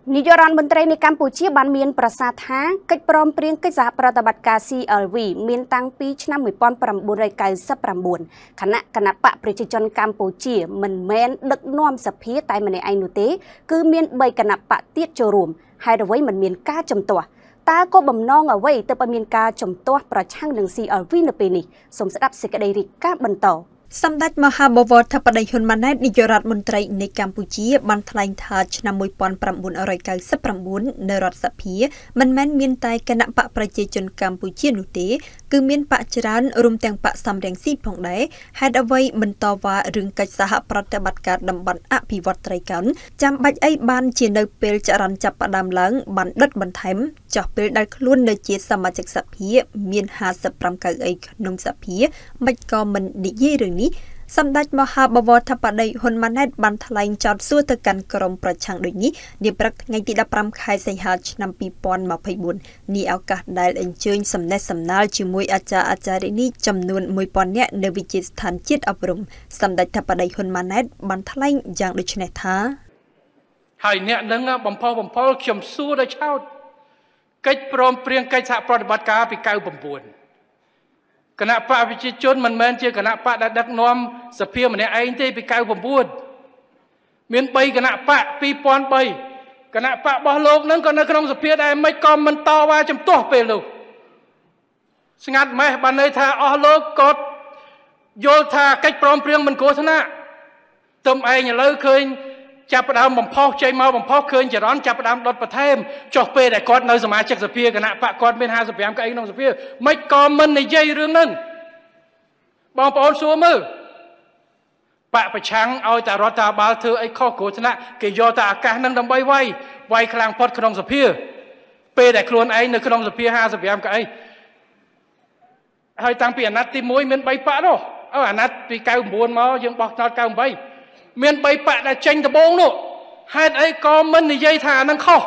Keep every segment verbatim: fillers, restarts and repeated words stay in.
នាយករដ្ឋមន្ត្រីនៃកម្ពុជាបានមានប្រសាសន៍ថាកិច្ចព្រមព្រៀងកិច្ចសហប្រតិបត្តិការ C L V មានតាំងពីឆ្នាំmột nghìn chín trăm chín mươi chín គណៈគណៈបកប្រជាជនកម្ពុជាមិនមែនដឹកនាំសភាតែម្នាក់ឯងនោះទេគឺមានបីគណៈបកទៀតចូលរួមហើយអ្វីមិនមានការជំទាស់តើក៏បំណងអ្វីទើបមានការជំទាស់ប្រឆាំងនឹង C L V នៅពេលនេះសូមស្ដាប់សេចក្តីរាយការណ៍បន្តសម្ដេចមហាបវរធិបតីហ៊ុនម៉ាណែតនាយករដ្ឋមន្ត្រីនៃកម្ពុជាបានថ្លែងថាឆ្នាំmột nghìn chín trăm chín mươi chínនៅរដ្ឋសភាមិនមែនមានតែគណៈបកប្រជាជនកម្ពុជានោះទេគឺមានបកច្រើនរួមទាំងបកសំរងស៊ីផងដែរហេតុអ្វីបន្តវ៉ារឿងកិច្ចសហប្រតិបត្តិការតំបន់អភិវឌ្ឍត្រីកោណចាំបាច់អីបានជានៅពេលចរន្តចាប់ផ្ដើមឡើងបានដុតបន្ថែមចោះពេលដែលខ្លួននៅជាសមាជិកសភាមានห้าสิบห้ากៅអីក្នុងសភាមិនក៏មិននិយាយរឿងនេះសម្ដេចមហាបវរធិបតីហ៊ុនម៉ាណែតបានថ្លែងចោទសួរទៅកាន់ក្រុមប្រឆាំងដូចនេះនាព្រឹកថ្ងៃទី15ខែសីហាឆ្នាំពីរពាន់ម្ភៃបួននេះឱកាសដែលអញ្ជើញសំណេះសំណាលជាមួយអាចារ្យអាចារ្យនេះចំនួនមួយពាន់នាក់នៅវិទ្យាស្ថានជាតិអប់រំសម្ដេចធិបតីហ៊ុនម៉ាណែតបានថ្លែងយ៉ាងដូចនេះថាហើយអ្នកនឹងបំផុសបំផុលខ្ញុំសួរដល់ឆោតកិច្ចព្រមព្រៀងកិច្ចសហប្រតិបត្តិការពីninety-nineគណៈបកប្រជាជនមិនមែនជាគណៈបកដែលដឹកនាំសភាម្នាក់ឯងទេពីninety-nineមានthreeគណៈបកtwo thousand threeគណៈបករបស់លោកនឹងក៏នៅក្នុងសភាដែរមិនក៏មិនតវ៉ាជំទាស់ពេលនោះស្ងាត់ម៉េះបានន័យថាអស់លោកក៏យល់ថាកិច្ចព្រមព្រៀងមិនគ្រោះថ្នាក់ទឹមឯងឥឡូវឃើញចាប់ផ្ដើមបំផុសចេញមកបំផុសឃើញចរន្តចាប់ផ្ដើមដុតបន្ថែមចុះពេលដែលគាត់នៅសមាជិកសភាគណៈបកគាត់មានห้าสิบห้ากៅអីក្នុងសភាមិនក៏មិននិយាយរឿងហ្នឹងបងប្អូនសួរមើលបកប្រឆាំងឲ្យតែរដ្ឋាភិបាលធ្វើអីខុសគ្រោះថ្នាក់គេយកតែឱកាសហ្នឹងដើម្បីវាយវាយខ្លាំងផុតក្នុងសភាពេលដែលខ្លួនឯងនៅក្នុងសភាห้าสิบห้ากៅអីហើយតាំងពីអាណត្តិទីoneមានthreeបកនោះអើអាណត្តិពីninety-nineមកយើងបោះឆ្នោតninety-eightមានthreeបកដែលចេញដំបូងនោះហេតុអីក៏មិននិយាយថាអានឹងខុស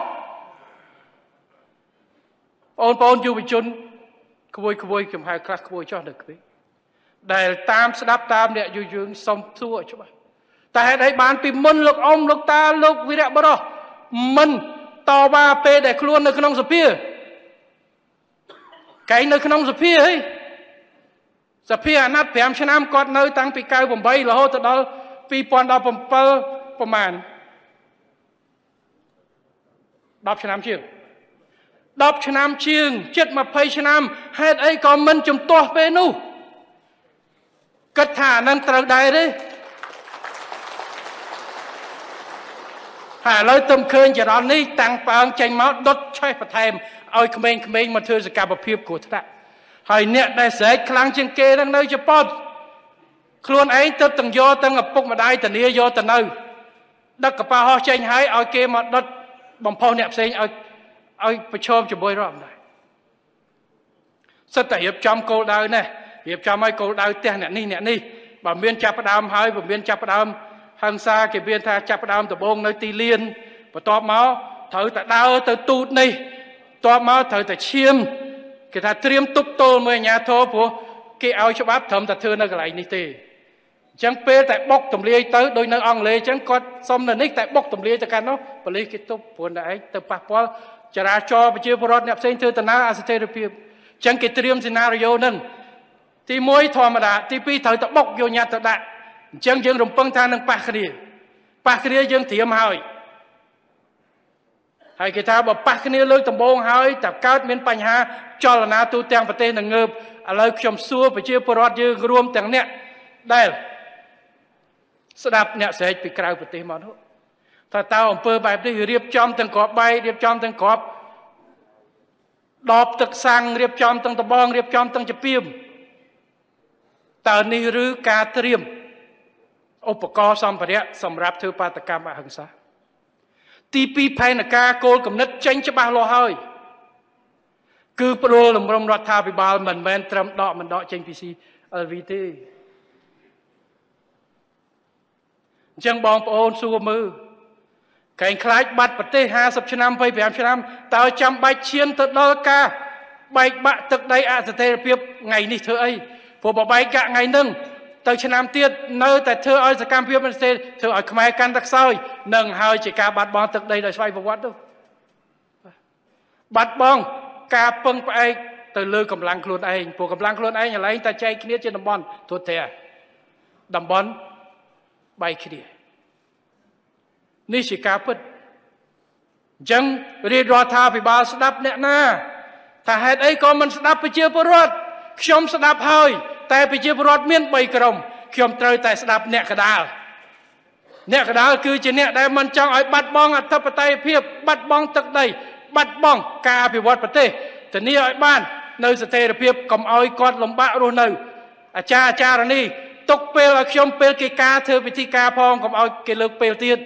បងប្អូនយុវជនក្មួយក្មួយខ្ញុំហៅខ្លះក្មួយចោះនៅក្មេងដែលតាមស្ដាប់តាមអ្នកយុយើងសុំសួរច្បាស់តែហេតុអីបានពីមុនលោកអ៊ំលោកតាលោកវីរៈបរោះមិនតវ៉ាពេលដែលខ្លួននៅក្នុងសភាកែងនៅក្នុងសភាហីសភាអាណត្តិfiveឆ្នាំគាត់នៅតាំងពីninety-eightរហូតទៅដល់two thousand seventeenប្រមាណtenឆ្នាំជាងtenឆ្នាំជាងជិតtwentyឆ្នាំហេតុអីក៏មិនជំទាស់ពេលនោះគិតថាអានឹងត្រូវដែរទេហើយឥឡូវទំឃើញចរន្តនេះតាំងប៉ើងចេញមកដុតឆេះបន្ថែមឲ្យក្មេងៗមកធ្វើសកម្មភាពគ្រោះថ្នាក់ហើយអ្នកដែលស្រែកខ្លាំងជាងគេនឹងនៅជប៉ុនខ្លួនឯងទៅទាំងយកទាំងឪពុកម្ដាយធានាយកទៅនៅដឹកកប៉ាល់ហោះចេញហើយឲ្យគេមកដុតបំផុសអ្នកផ្សេងឲ្យឲ្យប្រឈមជាមួយរដ្ឋអំណាចសិតតែរៀបចំគោលដៅនេះរៀបចំឲ្យគោលដៅផ្ទះអ្នកនេះអ្នកនេះបើមានចាប់ផ្ដើមហើយបើមានចាប់ផ្ដើមហឹង្សាគេមានថាចាប់ផ្ដើមដំបងនៅទីលានបន្ទាប់មកត្រូវតែដើរទៅទូតនេះបន្ទាប់មកត្រូវតែឈាមគេថាត្រៀមទប់ទល់មួយអាជ្ញាធរព្រោះគេឲ្យច្បាប់ត្រឹមតែធ្វើនៅកន្លែងនេះទេអញ្ចឹងពេលតែបុកទម្លាយទៅដោយនៅអង់គ្លេសអញ្ចឹងគាត់សុំនៅនេះតែបុកទម្លាយទៅកាន់នោះប៉ូលីសគេទប់ព្រោះតែឯងទៅប៉ះពាល់ចរាចរណ៍ប្រជាពលរដ្ឋអ្នកផ្សេងធ្វើដំណើរអស្ថិរភាពអញ្ចឹងគេត្រៀមសេណារីយ៉ូហ្នឹងទីoneធម្មតាទីtwoត្រូវតែបុកយកញ៉ាត់ទៅដាក់អញ្ចឹងយើងរំពឹងថានឹងប៉ះគ្នាប៉ះគ្នាយើងត្រៀមហើយហើយគេថាបើប៉ះគ្នាលើកដំបូងហើយតែកើតមានបញ្ហាចលនាទូទាំងប្រទេសនឹងងើបឥឡូវខ្ញុំសួរប្រជាពលរដ្ឋយើងរួមទាំងអ្នកដែលស្ដាប់អ្នកស្រែកពីក្រៅប្រទេសមកនោះថាតើអង្គើបែបនេះរៀបចំទាំងក្របបែករៀបចំទាំងក្របដបទឹកសាំងរៀបចំទាំងដបងរៀបចំទាំងជាពីមតើនេះឬការត្រៀមឧបករណ៍សម្ភារៈសម្រាប់ធ្វើបាតកម្មអហិង្សាទីtwoផែនការគោលគំនិតចេញច្បាស់លាស់ហើយគឺប្រួលលំរំរដ្ឋាភិបាលមិនមែនត្រឹមដកមិនដកចេញពី C L V ទេអញ្ចឹងបងប្អូនសួរមើលកែងខ្លាចបាត់ប្រទេសfiftyឆ្នាំtwenty-fiveឆ្នាំតើចាំបាច់ឈានទៅដល់ការបែកបាក់ទឹកដីអស្ថិរភាពថ្ងៃនេះធ្វើអីព្រោះបើបែកកាក់ថ្ងៃហ្នឹងទៅឆ្នាំទៀតនៅតែធ្វើឲ្យសកម្មភាពមិនស្ថិរធ្វើឲ្យខ្មែរកាន់តែខ្សោយនឹងហើយជាការបាត់បង់ទឹកដីដោយស្វ័យប្រវត្តិទៅបាត់បង់ការពឹងផ្អែកទៅលើកម្លាំងខ្លួនឯងព្រោះកម្លាំងខ្លួនឯងឥឡូវតែចែកគ្នាជាតំបន់ទូទៅតំបន់បែកគ្នានេះជាការពិតអញ្ចឹងរាជរដ្ឋាភិបាលស្ដាប់អ្នកណាថាហេតុអីក៏មិនស្ដាប់ប្រជាពលរដ្ឋខ្ញុំស្ដាប់ហើយតែប្រជាពលរដ្ឋមានបីក្រុមខ្ញុំត្រូវតែស្ដាប់អ្នកកដាលអ្នកកដាលគឺជាអ្នកដែលមិនចង់ឲ្យបាត់បង់អធិបតេយ្យភាពបាត់បង់ទឹកដីបាត់បង់ការអភិវឌ្ឍប្រទេសធានាឲ្យបាននៅស្ថិរភាពកុំឲ្យគាត់លំបាករស់នៅអាចារ្យអាចារ្យនេះទុកពេលឲ្យខ្ញុំពេលគេការធ្វើពិធីការផងកុំឲ្យគេលើកពេលទៀត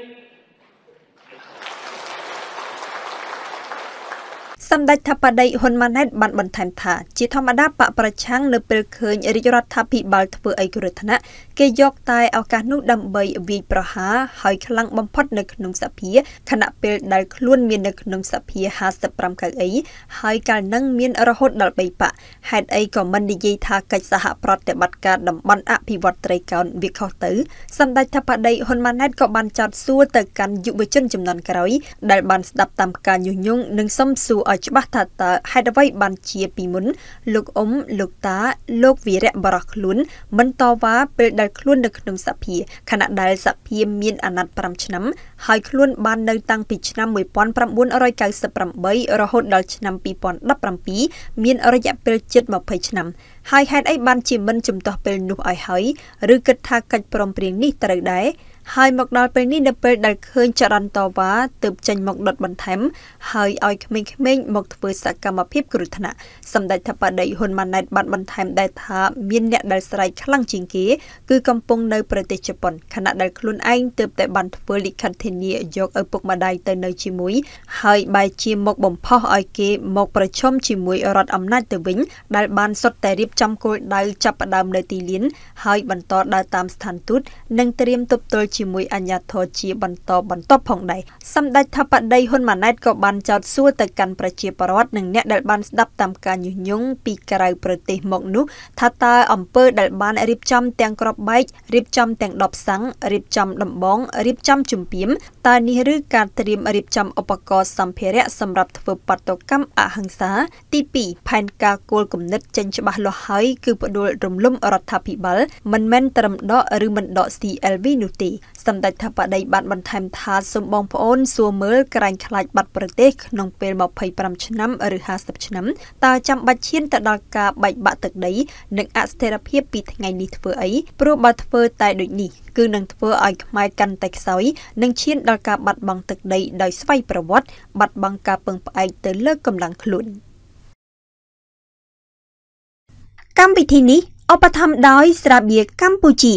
សម្ដេចថាបតីហ៊ុនម៉ាណែតបានបន្ថែមថាជាធម្មតាបកប្រឆាំងនៅពេលឃើញរាជរដ្ឋាភិបាលធ្វើអីគ្រោះថ្នាក់គេយកតែឱកាសនោះដើម្បីវាយប្រហារហើយខ្លាំងបំផុតនៅក្នុងសភាខណៈពេលដែលខ្លួនមាននៅក្នុងសភាห้าสิบห้ากៅអីហើយកាលនឹងមានរហូតដល់បីបកហេតុអីក៏មិននិយាយថាកិច្ចសហប្រតិបត្តិការតំបន់អភិវឌ្ឍត្រីកោណវាខុសទៅសម្ដេចថាបតីហ៊ុនម៉ាណែតក៏បានចោទសួរទៅកាន់យុវជនចំនួនក្រោយដែលបានស្ដាប់តាមការញុះញង់និងសុំសួរឲ្យច្បាស់ថាតើហេតុអ្វីបានជាពីមុនលោកអ៊ុំលោកតាលោកវីរៈបរោះខ្លួនមិនតវ៉ាពេលដែលខ្លួននៅក្នុងសភាខណៈដែលសភាមានអាណត្តិប្រាំឆ្នាំហើយខ្លួនបាននៅតាំងពីឆ្នាំmột nghìn chín trăm chín mươi támរហូតដល់ឆ្នាំhai nghìn mười bảyមានរយៈពេលជិតยี่สิบឆ្នាំហើយហេតុអីបានជាមិនជំទាស់ពេលនោះឲ្យហើយឬគិតថាកិច្ចព្រមព្រៀងនេះត្រូវដែរហើយមកដល់ពេលនេះនៅពេលដែលឃើញចរន្តតវ៉ាទើបចេញមកដុតបន្ថែមហើយឲ្យក្មេងៗមកធ្វើសកម្មភាពគ្រោះថ្នាក់សម្ដេចថាបតីហ៊ុនម៉ាណែតបានបន្ថែមដែរថាមានអ្នកដែលស្រែកខ្លាំងជាងគេគឺកំពុងនៅប្រទេសជប៉ុនខណៈដែលខ្លួនឯងទើបតែបានធ្វើលិខិតធានាយកឪពុកម្ដាយទៅនៅជាមួយហើយបែរជាមកបំផុសឲ្យគេមកប្រជុំជាមួយរដ្ឋអំណាចទៅវិញដែលបានសុទ្ធតែរៀបចំគោលដៅចាប់ផ្ដើមនៅទីលានហើយបន្តដើរតាមស្ថានទូតនិងត្រៀមទប់ទល់ជាមួយអាជ្ញាធរជាបន្តបន្ទាប់ផងដែរសម្ដេចថាបតីហ៊ុនម៉ាណែតក៏បានចោទសួរទៅកាន់ប្រជាពលរដ្ឋនិងអ្នកដែលបានស្ដាប់តាមការញុះញង់ពីក្រៅប្រទេសមកនោះថាតើអំពើដែលបានរៀបចំទាំងក្របបែករៀបចំទាំងដបសាំងរៀបចំដំបងរៀបចំជំពាមតើនេះឬការត្រៀមរៀបចំឧបករណ៍សម្ភារៈសម្រាប់ធ្វើបាតុកម្មអហិង្សាទីពីរផែនការគោលគំនិតចេញច្បាស់លាស់ហើយគឺផ្ដួលរំលំរដ្ឋាភិបាលមិនមែនត្រឹមដកឬមិនដក ซี แอล วี នោះទេសម្ដេចថាបតីបានបន្ថែមថាសូមបងប្អូនសួរមើលក្រែងខ្លាចបាត់ប្រទេសក្នុងពេលยี่สิบห้าឆ្នាំឬห้าสิบឆ្នាំតើចាំបាច់ឈានទៅដល់ការបែកបាក់ទឹកដីនិងអស្ថិរភាពពីថ្ងៃនេះធ្វើអីព្រោះបើធ្វើតែដូចនេះគឺនឹងធ្វើឲ្យខ្មែរកាន់តែខ្សោយនិងឈានដល់ការបាត់បង់ទឹកដីដោយស្វ័យប្រវត្តិបាត់បង់ការពឹងផ្អែកទៅលើកម្លាំងខ្លួនកម្មវិធីនេះឧបត្ថម្ភដោយស្រាបៀរកម្ពុជា